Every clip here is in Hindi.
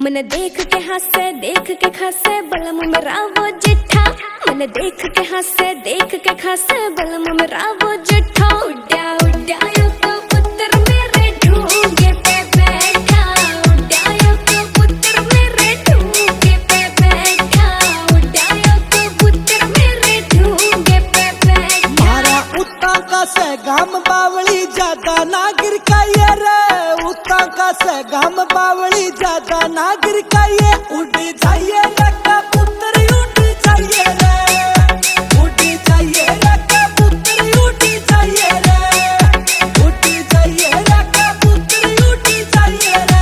मन देख के हंसे देख के खसे बलम मेरा वो जिठा। मन देख के हंसे देख के खसे बलम मेरा वो जिठा। उड्या उड्या यो कबूतर मेरे ढूंगे पे बैठा। उड्या यो कबूतर मेरे ढूंगे पे बैठा। उड्या यो कबूतर मेरे ढूंगे पे बैठा। मारा उता का से गाम बावली ज्यादा नागिर का ये रे। उता का से गाम बावली ज्यादा नागिर का ये। उड़ जाइए रे कबूतर उड़ जाइए रे। उड़ जाइए रे कबूतर उड़ जाइए रे। उड़ जाइए रे कबूतर उड़ जाइए रे।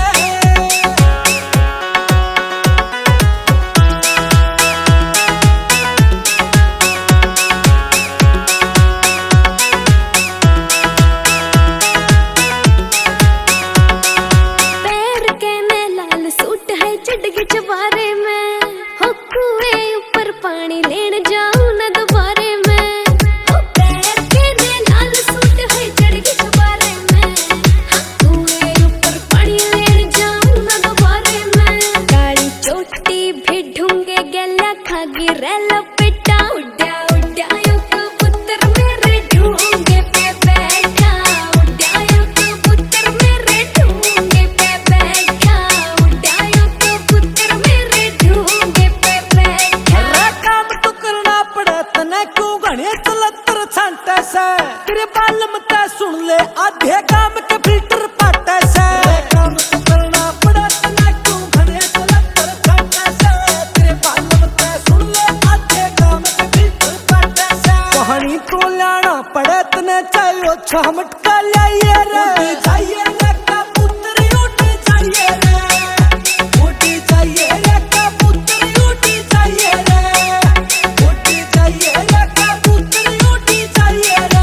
चढ़गी चबारे में हो कुएं ऊपर पानी लेने जाऊं न दोबारे में। हो पैर के ने लाल सूट है चढ़गी चबारे में। कुएं ऊपर पानी लेने जाऊं न दोबारे में। गाड़ी चोटी भी ढूंगे गला खागी रेल पिटा। उड्या उड्या यो कबूतर मेरे ढूंगे पे बैठा। उड्या यो कबूतर मेरे ढूंगे पे बैठा। उड्या यो कबूतर मेरे ढूंगे पे बैठा। रे काम तो करना पड़े तने क्यों घने चलतर छांटे से। तेरे बालम ते सुन ले आधे काम के फिल्टर पाटे से। रे काम तो करना पड़े तने क्यों घने चलतर छांटे से। तेरे बालम ते सुन ले आधे काम के फिल्टर पाटे से। कहानी तो लाना पड़े तने चाहे छह मटका लाइए रे। उड़ जाइए रे कबूतर उड़ जाइए रे। उड़ जाइए रे कबूतर उड़ जाइए रे। उड़ जाइए रे कबूतर उड़ जाइए रे।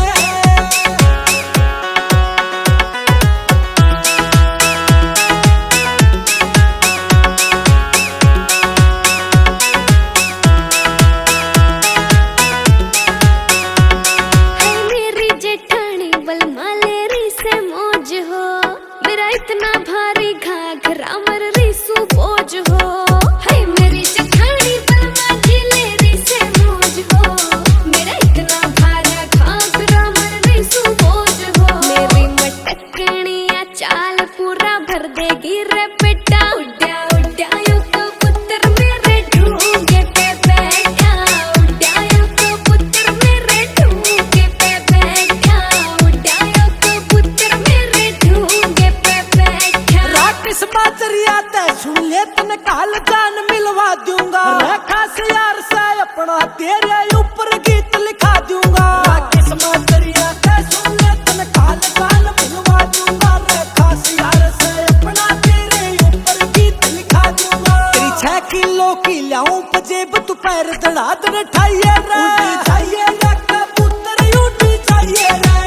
है मेरी जेठानी बलमा लेरी से मौज हो। मेरा इतना भारी घाघरा मर रीसू बोझ हो। है मेरी जेठानी बलमा जी लेरी से मौज हो। मेरा इतना भारी घाघरा मर रीसू बोझ हो। मेरी मटकनिया चाल पूरा भर देगी रे बेटा। उड्या उड्या यो कबूतर मेरे ढूंगे पे बैठा। उड्या यो कबूतर मेरे ढूंगे पे बैठा। उड्या यो कबूतर मेरे ढूंगे पे बैठा। राकेश बाजरिया ते सुन ले तने काल जान मिलवा दूंगा। रेखा से यार से अपना तेरे ऊपर गीत लिखा दूंगा। राकेश बाजरिया ते सुन ले तने काल जान मिलवा दूंगा। रेखा से यार से अपना तेरे ऊपर गीत लिखा दूंगा। तेरी 6 किलो की लाऊं पजेब तू पैर दड़ा दड़ ठाइए रे। उड़ जाइए रे कबूतर उड़ जाइए रे।